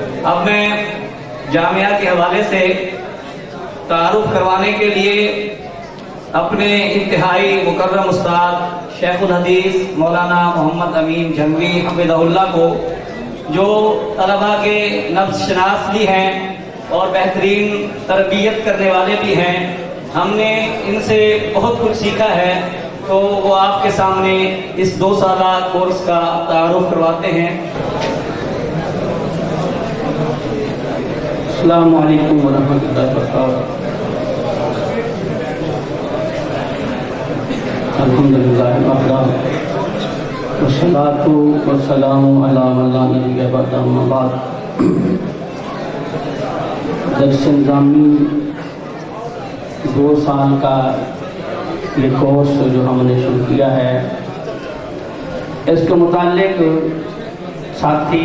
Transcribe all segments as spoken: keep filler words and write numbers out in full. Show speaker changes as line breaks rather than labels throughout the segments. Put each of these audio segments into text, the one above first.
اب میں جامعہ کے حوالے سے تعارف کروانے کے لیے اپنے انتہائی مکرم استاد شیخ الحدیث مولانا محمد امین جھنگوی حفظہ اللہ کو، جو طلباء کے نفس شناس بھی ہیں اور بہترین تربیت کرنے والے بھی ہیں، ہم نے ان سے بہت کچھ سیکھا ہے، تو وہ آپ کے سامنے اس دو سالہ کورس کا تعارف کرواتے ہیں۔ السلام علیکم ورحمۃ اللہ وبرکاتہ۔ الحمدللہ وحدہ والصلاۃ والسلام علی من لا نبی بعدہ، اما بعد۔ درس نظامی دو سال کا یہ کورس جو ہم نے شروع کیا ہے، اس کے متعلق ساتھی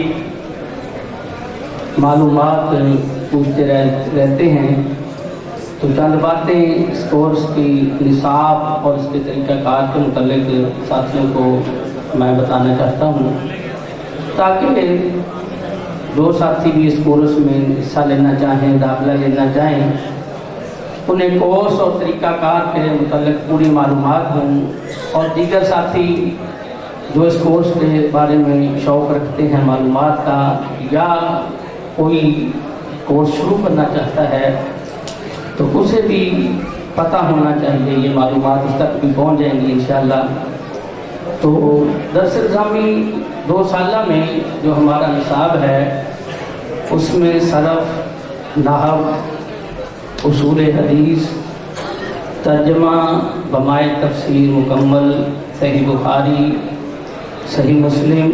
معلومات پوچھتے رہتے ہیں، تو چند باتیں اس کورس کی نصاب اور اس کے طریقہ کار کے متعلق ساتھیوں کو میں بتانا چاہتا ہوں، تاکہ جو ساتھی بھی اس کورس میں حصہ لینا چاہیں، داخلہ لینا چاہیں، انہیں کورس اور طریقہ کار کے متعلق پوری معلومات ہوں، اور دیگر ساتھی جو اس کورس کے بارے میں شوق رکھتے ہیں معلومات کا، یا کوئی کورس شروع کرنا چاہتا ہے، تو اسے بھی پتہ ہونا چاہیے، یہ معلومات اس تک بھی پہنچ جائیں گی انشاءاللہ۔ تو درس نظامی دو سالہ میں جو ہمارا نصاب ہے، اس میں صرف، نحو، اصول حدیث، ترجمہ، بمائے تفسیر مکمل، صحیح بخاری، صحیح مسلم،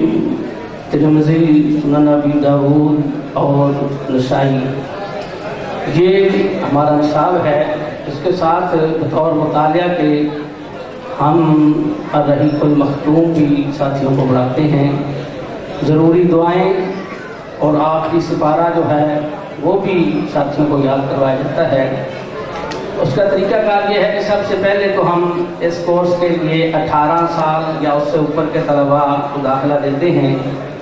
ترمذی، سنن ابی داؤد اور نسائی، یہ ہمارا نصاب ہے۔ اس کے ساتھ بطور مطالعہ کے ہم الرحیق المختوم بھی ساتھیوں کو پڑھاتے ہیں، ضروری دعائیں اور آخری سپارہ جو ہے وہ بھی ساتھیوں کو یاد کروایا جاتا ہے۔ اس کا طریقہ کار یہ ہے کہ سب سے پہلے تو ہم اس کورس کے لیے اٹھارہ سال یا اس سے اوپر کے طلباء کو داخلہ دیتے ہیں،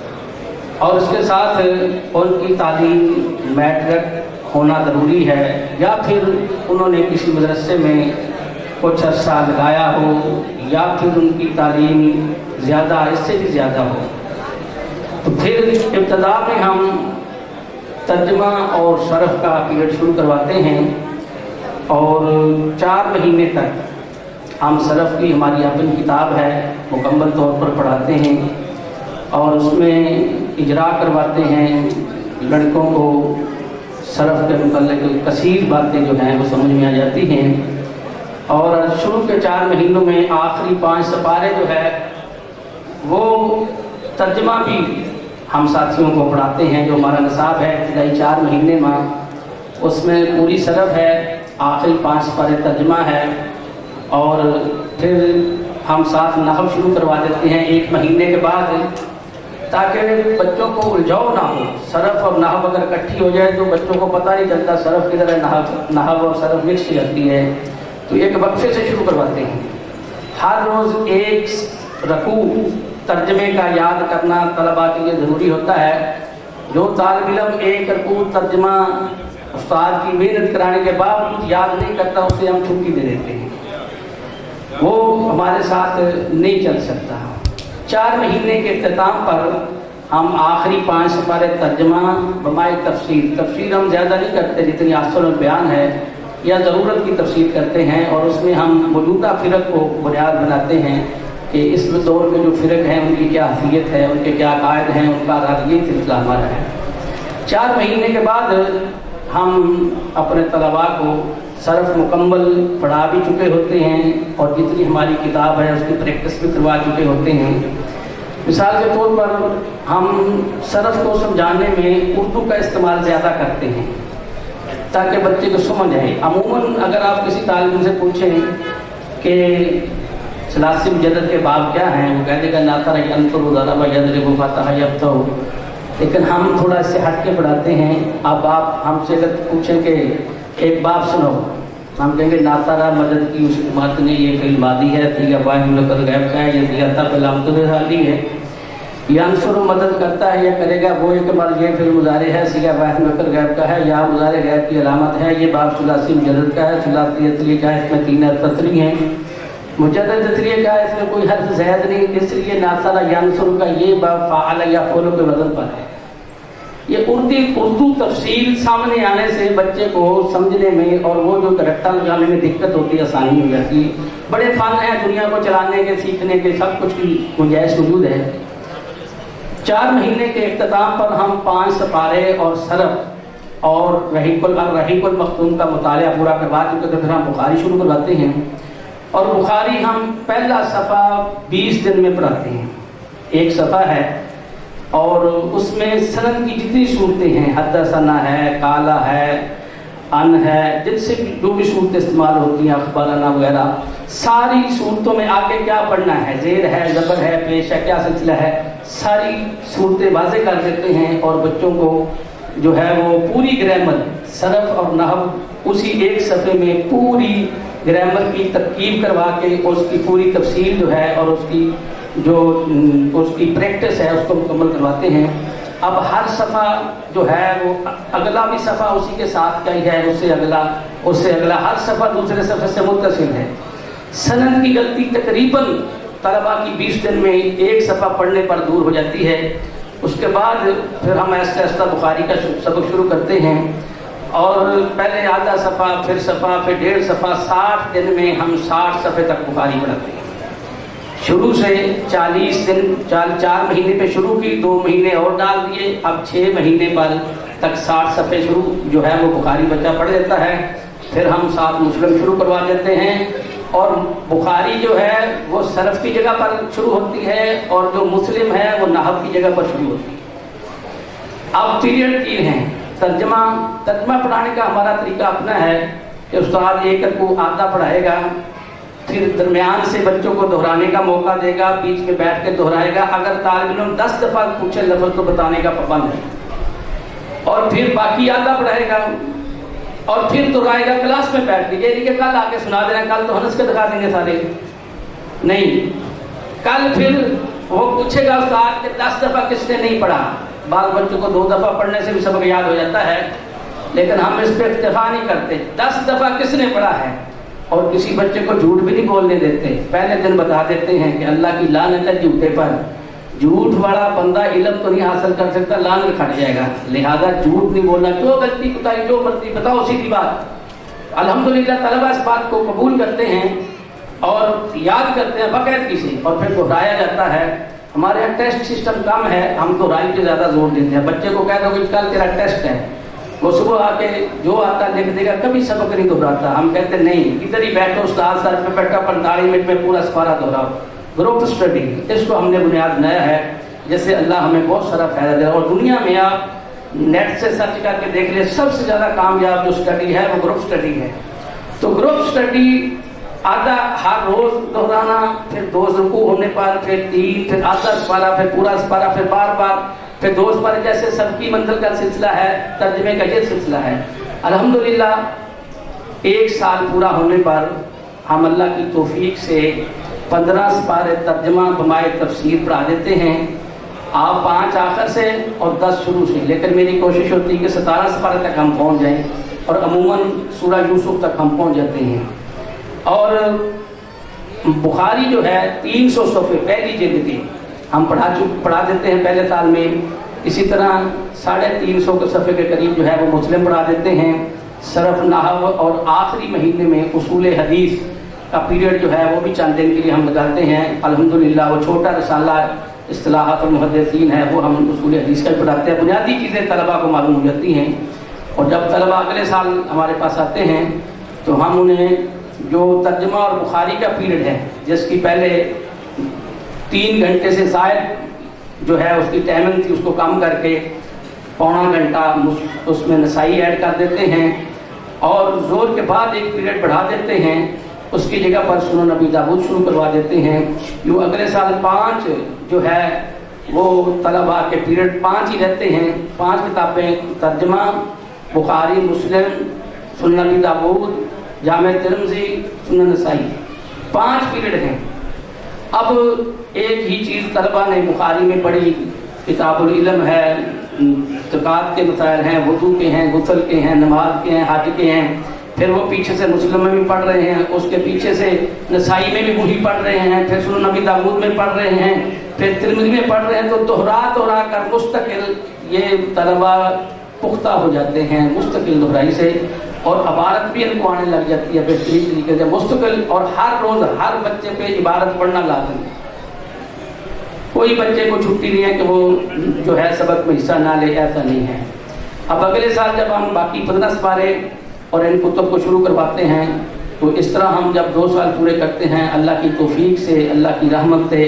اور اس کے ساتھ ان کی تعلیم میٹرک ہونا ضروری ہے، یا پھر انہوں نے کسی مدرسے میں کچھ عرصہ لگایا ہو، یا پھر ان کی تعلیم زیادہ، اس سے بھی زیادہ ہو۔ تو پھر ابتدا میں ہم ترجمہ اور شرح کا پیریڈ شروع کرواتے ہیں، اور چار مہینے تک ہم شرح کی، ہماری اپنی کتاب ہے، مکمل طور پر پڑھاتے ہیں، اور اس میں اجرا کرواتے ہیں لڑکوں کو۔ شرح کے متعلق کثیر باتیں جو ہیں وہ سمجھ میں آ جاتی ہیں، اور شروع کے چار مہینوں میں آخری پانچ سپارے جو ہے وہ ترجمہ بھی ہم ساتھیوں کو پڑھاتے ہیں۔ جو ہمارا نصاب ہے ابتدائی چار مہینے میں، اس میں پوری شرح ہے، آخری پانچ سپارے ترجمہ ہے، اور پھر ہم ساتھ نحو شروع کروا دیتے ہیں ایک مہینے کے بعد، تاکہ بچوں کو الجھاؤ نہ ہو۔ صرف اور نحو اگر اکٹھی ہو جائے تو بچوں کو پتہ نہیں چلتا صرف کدھر ہے، نحو نحو اور صرف مکس لگتی ہے، تو ایک وقفے سے شروع کرواتے ہیں۔ ہر روز ایک رکوع ترجمے کا یاد کرنا طلباء کے لیے ضروری ہوتا ہے۔ جو طالب علم ایک رکوع ترجمہ استاد کی محنت کرانے کے باوجود یاد نہیں کرتا، اسے ہم چھٹی دے دیتے ہیں، وہ ہمارے ساتھ نہیں چل سکتا۔ چار مہینے کے اختتام پر ہم آخری پانچ سپارے ترجمہ، بمائے تفسیر، تفسیر ہم زیادہ نہیں کرتے جتنی احسن البیان ہے، یا ضرورت کی تفسیر کرتے ہیں، اور اس میں ہم موجودہ فرق کو بنیاد بناتے ہیں کہ اس دور کے جو فرق ہیں ان کی کیا حیثیت ہے، ان کے کیا عقائد ہیں، ان کا یہ سلسلہ ہمارا ہے۔ چار مہینے کے بعد ہم اپنے طلباء کو صرف مکمل پڑھا بھی چکے ہوتے ہیں، اور جتنی ہماری کتاب ہے اس کی پریکٹس بھی کروا چکے ہوتے ہیں۔ مثال کے طور پر ہم صرف کو سمجھانے میں اردو کا استعمال زیادہ کرتے ہیں تاکہ بچے کو سمجھ آئے۔ عموماً اگر آپ کسی طالب سے پوچھیں کہ ثلاثی مجدد کے باب کیا ہیں، وہ کہہ دے گا ناصر ینصر ضرب یضرب فتح یفتح، لیکن ہم تھوڑا اس سے ہٹ کے پڑھاتے ہیں۔ اب آپ ہم سے اگر پوچھیں کہ ایک باب سنو، ہم کہیں گے ناصرہ مدد کی اس بات نے یہ فعل ماضی ہے، تیگہ واحد منقطع غائب کا ہے، یہ دیتا پہ علامت حالی ہے۔ यांसुर मदद करता है या करेगा वो एक बार ये फिर मुजारे है सिगा वाहिद मकर गैब का है या मुजारे गैब की अलामत है। ये बाब सुलासी मुजद्दद का है, सुलासी असली का है, इसमें तीन हर्फ असली हैं। मुजद्दद इसलिए का है इसमें कोई हर्फ ज़ायद नहीं, इसलिए नासरा यांसुर का ये बाब फ़अल या फ़अल के वज़न पर है। ये उर्दू उर्दू तफसील सामने आने से बच्चे को समझने में और वो जो रट्टा लगाने में दिक्कत होती है, आसानी हो जाती है। बड़े फ़न हैं दुनिया को चलाने के, सीखने के, सब कुछ की गुंजाइश मौजूद है। चार महीने के इख्तिताम पर हम पाँच सपारे और सरफ और रहीकुल रहीकुल मखतूम का मुतालिया पूरा करवा चुके थे। फिर हम बुखारी शुरू करवाते हैं और बुखारी हम पहला सफ़ा बीस दिन में पढ़ाते हैं। एक सफ़ा है और उसमें सनद की जितनी सूरतें हैं, हदसना है, काला है, अन है, जिनसे जो भी सूरतें इस्तेमाल होती हैं, अखबाराना वगैरह, सारी सूरतों में आगे क्या पढ़ना है, जेर है, ज़बर है, पेश है, क्या सिलसिला है, सारी सूरतें वाज़ेह कर देते हैं और बच्चों को जो है वो पूरी ग्रामर, सरफ और नहव उसी एक सफ़े में पूरी ग्रामर की तरकीब करवा के उसकी पूरी तफसील जो है और उसकी जो उसकी प्रैक्टिस है उसको मुकम्मल करवाते हैं। अब हर सफ़ा जो है वो अगला भी सफ़ा उसी के साथ का ही है, उससे अगला उससे अगला, हर सफ़ा दूसरे सफ़े से मुत्तसिल है। सनद की गलती तकरीबन तलबा की बीस दिन में एक सफ़ा पढ़ने पर दूर हो जाती है। उसके बाद फिर हम ऐसा ऐसा बुखारी का सबक शुरू करते हैं और पहले आधा सफ़ा, फिर सफ़ा, फिर डेढ़ सफ़ा, साठ दिन में हम साठ सफ़े तक बुखारी पढ़ाते हैं। शुरू से चालीस दिन चार चार महीने पे शुरू की, दो महीने और डाल दिए, अब छः महीने पर तक साठ सफ़े शुरू जो है वो बुखारी बच्चा पढ़ देता है। फिर हम साथ मुस्लिम शुरू करवा देते हैं और बुखारी जो है वो सरफ की जगह पर शुरू होती है और जो मुस्लिम है वो नहव की जगह पर शुरू होती है। अब पीरियड तीन हैं। तर्जमा तर्जमा पढ़ाने का हमारा तरीका अपना है कि उस्ताद एक को आधा पढ़ाएगा, फिर दरमियान से बच्चों को दोहराने का मौका देगा, बीच में बैठ के दोहराएगा। अगर तालिब इल्म दस दफ़ा पूछे लफ्ज़ तो बताने का पाबंद है और फिर बाकी आधा पढ़ाएगा और फिर दोहराएगा क्लास में बैठ के। ये नहीं कि कल आके सुना देना, कल तो हंस के दिखा देंगे सारे, नहीं, कल फिर वो पूछेगा उस्ताद कि दस दफ़ा किसने नहीं पढ़ा। बाल बच्चों को दो दफ़ा पढ़ने से भी सबक याद हो जाता है, लेकिन हम इस पर इत्तेफा नहीं करते। दस दफ़ा किसने पढ़ा है और किसी बच्चे को झूठ भी नहीं बोलने देते। पहले दिन बता देते हैं कि अल्लाह की लानत है झूठे पर, झूठ वाला बंदा इल्म तो नहीं हासिल कर सकता, लानत खट जाएगा। लिहाजा झूठ नहीं बोलना, जो गलती बताई जो मर्जी बताओ, सीधी बात। अल्हम्दुलिल्लाह तलबा इस बात को कबूल करते हैं और याद करते हैं बाकायदगी से और फिर दोहराया जाता है। हमारे यहाँ टेस्ट सिस्टम कम है, हम दोहराई पे ज़्यादा जोर देते हैं। बच्चे को कह दो कि कल तेरा टेस्ट है, वो सुबह आके जो आता लिख देगा, कभी सबक नहीं दोहराता। हम कहते नहीं, इधर ही बैठो, उस्ताद सर पे बैठा पैंतालीस मिनट में पूरा सफारा दोहराओ। ग्रुप स्टडी इसको हमने बुनियाद बनाया है, जैसे अल्लाह हमें बहुत सारा फायदा दे रहा है। और दुनिया में आप नेट से सर्च करके देख ले, सबसे ज़्यादा कामयाब जो स्टडी है वो ग्रुप स्टडी है। तो ग्रुप स्टडी आधा हर रोज दोहराना, फिर दो रुकू होने पर फिर तीन, फिर आधा सफारा, फिर पूरा सफारा, फिर बार बार, फिर दो सफारे, जैसे सबकी मंजिल का सिलसिला है, तर्जमे का ये सिलसिला है। अल्हम्दुलिल्लाह एक साल पूरा होने पर हम अल्लाह की तौफीक से पंद्रह सपारे तर्जमा बमाए तफसीर पढ़ा देते हैं। आप पाँच आखिर से और दस शुरू से, लेकिन मेरी कोशिश होती है कि सतारह सपारे तक हम पहुँच जाएँ और अमूमन सूरह यूसुफ तक हम पहुँच जाते हैं। और बुखारी जो है तीन सौ सफ़े पहली जिल्द की हम पढ़ा चुक पढ़ा देते हैं पहले साल में। इसी तरह साढ़े तीन सौ के सफ़े के करीब जो है वो मुस्लिम पढ़ा देते हैं। सरफ नहव और आखिरी महीने में उसूल हदीस का पीरियड जो है वो भी चंद दिन के लिए हम लगाते हैं। अल्हम्दुलिल्लाह वो छोटा रसाला इस्तिलाहात और मुहद्दिसीन है, वो हम उसूल हदीस का पढ़ाते हैं। बुनियादी चीज़ें तलबा को मालूम हो जाती हैं और जब तलबा अगले साल हमारे पास आते हैं तो हम उन्हें जो तर्जमा और बुखारी का पीरियड है, जिसकी पहले तीन घंटे से शायद जो है उसकी टाइमिंग थी, उसको कम करके पौना घंटा उसमें नसाई ऐड कर देते हैं और जोर के बाद एक पीरियड बढ़ा देते हैं। उसकी जगह पर सुनन नबी दाऊद शुरू करवा देते हैं। यूँ अगले साल पाँच जो है वो तलबा के पीरियड पाँच ही रहते हैं। पाँच किताबें तर्जमा, बुखारी, मुस्लिम, सुनन नबी दाऊद, जामे तिरमिज़ी, सुनन नसाई, पाँच पीरियड हैं। اب ایک ہی چیز طلبہ نے بخاری میں پڑھی، کتاب العلم ہے، زکوٰۃ کے مسائل ہیں، وضو کے ہیں، غسل کے ہیں، نماز کے ہیں، حج کے ہیں، پھر وہ پیچھے سے مسلم میں بھی پڑھ رہے ہیں، اس کے پیچھے سے نسائی میں بھی وہی پڑھ رہے ہیں، پھر سنن نبی داؤد میں پڑھ رہے ہیں، پھر ترمذی میں پڑھ رہے ہیں، تو دوہرا دوہرا کر مستقل یہ طلبہ پختہ ہو جاتے ہیں مستقل دہرائی سے، اور عبارت بھی ان کو آنے لگ جاتی ہے بہترین طریقے سے مستقل، اور ہر روز ہر بچے پہ عبارت پڑھنا لازم ہے۔ کوئی بچے کو چھٹی نہیں ہے کہ وہ جو ہے سبق میں حصہ نہ لے، ایسا نہیں ہے۔ اب اگلے سال جب ہم باقی پندرہ سپارے اور ان کتب کو شروع کرواتے ہیں تو اس طرح ہم جب دو سال پورے کرتے ہیں اللہ کی توفیق سے، اللہ کی رحمت سے،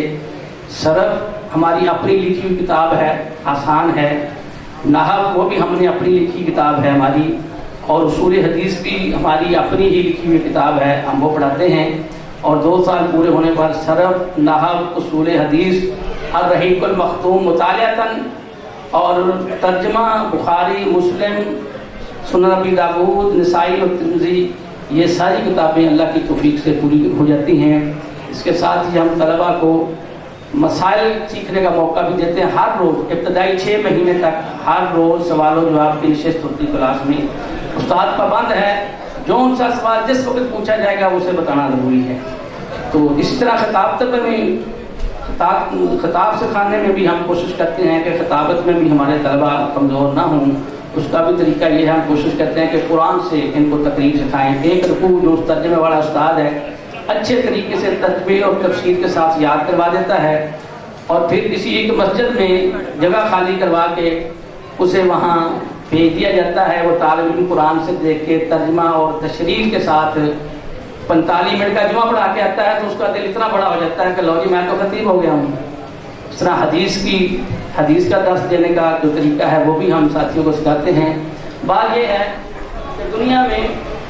صرف ہماری اپنی لکھی ہوئی کتاب ہے، آسان ہے، نحو وہ بھی ہم نے اپنی لکھی کتاب ہے ہماری، اور اصول حدیث بھی ہماری اپنی ہی لکھی ہوئی کتاب ہے، ہم وہ پڑھاتے ہیں، اور دو سال پورے ہونے پر صرف نحو، اصول حدیث، الرحیق المختوم مطالعتاً، اور ترجمہ بخاری، مسلم، سنن نبی داؤد، نسائی اور ترمذی، یہ ساری کتابیں اللہ کی توفیق سے پوری ہو جاتی ہیں۔ اس کے ساتھ ہی ہم طلبہ کو مسائل سیکھنے کا موقع بھی دیتے ہیں، ہر روز ابتدائی چھ مہینے تک ہر روز سوال و جواب کی نشست ہوتی کلاس میں، استاد پابند ہے جو ان سا سوال جس وقت پوچھا جائے گا اسے بتانا ضروری ہے۔ تو اسی طرح خطاب تک میں خطاب خطاب سکھانے میں بھی ہم کوشش کرتے ہیں کہ خطابت میں بھی ہمارے طلبہ کمزور نہ ہوں، اس کا بھی طریقہ یہ ہے ہم کوشش کرتے ہیں کہ قرآن سے ان کو تقریر سکھائیں۔ ایک رکوع جو ترجمے والا استاد ہے اچھے طریقے سے ترجمے اور تفسیر کے ساتھ یاد کروا دیتا ہے، اور پھر کسی ایک مسجد میں جگہ خالی کروا کے اسے وہاں بھیج دیا جاتا ہے، وہ طالب علم قرآن سے دیکھ کے ترجمہ اور تشریح کے ساتھ پینتالیس منٹ کا جمعہ پڑھا کے آتا ہے، تو اس کا دل اتنا بڑا ہو جاتا ہے کہ لو جی میں تو خطیب ہو گیا ہوں۔ اس طرح حدیث کی حدیث کا درس دینے کا جو طریقہ ہے وہ بھی ہم ساتھیوں کو سکھاتے ہیں۔ بات یہ ہے کہ دنیا میں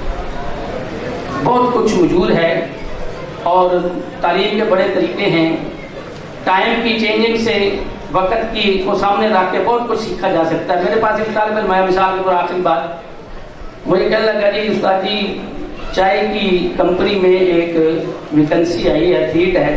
بہت کچھ موجود ہے اور تعلیم کے بڑے طریقے ہیں، ٹائم کی چینجنگ سے وقت کی کو سامنے رکھ کے بہت کچھ سیکھا جا سکتا ہے۔ میرے پاس ایک طالب علم ہے، مثال کے طور آخری بات مجھے کہنے لگا جی استاد جی چائے کی کمپنی میں ایک ویکنسی آئی ہے، سیٹ ہے،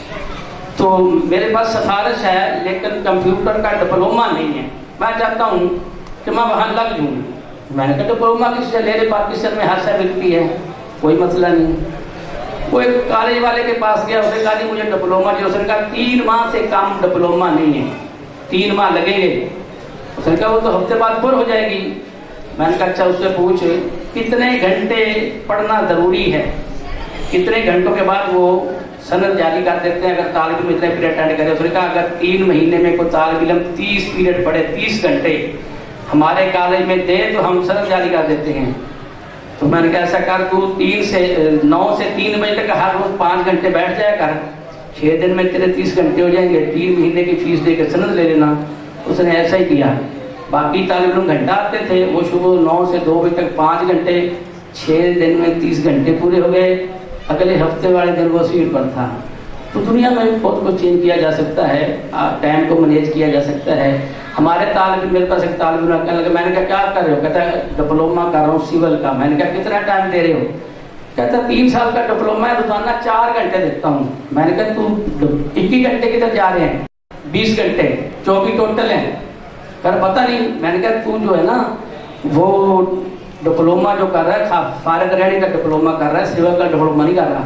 تو میرے پاس سفارش ہے لیکن کمپیوٹر کا ڈپلوما نہیں ہے، میں چاہتا ہوں کہ میں وہاں لگ جوں۔ میں نے کہا ڈپلوما کس سے لے رہے، پاکستان میں ہر شے ملتی ہے، کوئی مسئلہ نہیں۔ وہ ایک کالج والے کے پاس گیا، اس نے کہا جی مجھے ڈپلوما جو، اس نے کہا تین ماہ سے کم ڈپلوما نہیں ہے، تین ماہ لگیں گے۔ اس نے کہا وہ تو ہفتے بعد پر ہو جائے گی۔ میں نے کہا اچھا اس سے پوچھ کتنے گھنٹے پڑھنا ضروری ہے، کتنے گھنٹوں کے بعد وہ سند جاری کر دیتے ہیں اگر طالب علم اتنے پیریڈ اٹینڈ کرے۔ اس نے کہا اگر تین مہینے میں کوئی طالب علم تیس پیریڈ پڑھے، تیس گھنٹے ہمارے کالج میں دے تو ہم سند جاری کر دیتے ہیں۔ تو میں نے کہا ایسا کر تو تین سے نو سے تین بجے تک ہر روز پانچ گھنٹے بیٹھ جایا کر، چھ دن میں تیرے تیس گھنٹے ہو جائیں گے، تین مہینے کی فیس دے کے سند لے لینا۔ اس نے ایسا ہی کیا۔ باقی طالب علم گھنٹہ آتے تھے، وہ صبح نو سے دو بجے تک پانچ گھنٹے، چھ دن میں تیس گھنٹے پورے ہو گئے، اگلے ہفتے والے دن وہ سیٹ پر تھا۔ تو دنیا میں بہت کچھ چینج کیا جا سکتا ہے، ٹائم کو مینیج کیا جا سکتا ہے۔ ہمارے طالب علم، میرے پاس ایک طالب علم کہنے لگا، میں نے کہا کیا کر رہے ہو؟ کہتا ہے ڈپلوما کر رہا ہوں سول کا۔ میں نے کہا کتنا ٹائم دے رہے ہو؟ کہتا ہے تین سال کا ڈپلوما ہے، روزانہ چار گھنٹے دیتا ہوں۔ میں نے کہا تو اکیس گھنٹے کدھر جا رہے ہیں؟ بیس گھنٹے، چوبیس ٹوٹل ہیں۔ کر پتہ نہیں۔ میں نے کہا تو جو ہے نا وہ ڈپلوما جو کر رہا ہے، فارغ رہنے کا ڈپلوما کر رہا ہے، سول کا ڈپلوما نہیں کر رہا۔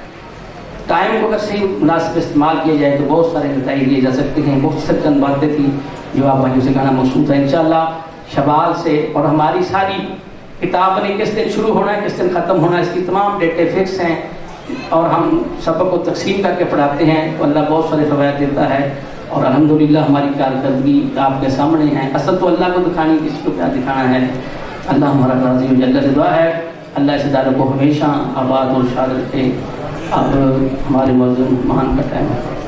ٹائم کو اگر صحیح مناسب استعمال کیا جائے تو بہت سارے نتائج لیے جا سکتے ہیں۔ بہت سے چند باتیں تھیں جو آپ بھائیوں سے کہنا مقصود ہے۔ انشاءاللہ شوال سے، اور ہماری ساری کتاب نے کس دن شروع ہونا ہے کس دن ختم ہونا ہے اس کی تمام ڈیٹے فکس ہیں، اور ہم سبق کو تقسیم کر کے پڑھاتے ہیں تو اللہ بہت سارے فوائد دیتا ہے، اور الحمدللہ ہماری کارکردگی آپ کے سامنے ہے۔ اصل تو اللہ کو دکھانی، کسی کو کیا دکھانا ہے۔ اللہ ہمارا راضی ہو جائے، اللہ سے دعا ہے اللہ اس ادارے کو ہمیشہ آباد اور شاد رکھے۔ اب ہمارے موضوع مہان کا ٹائم ہے۔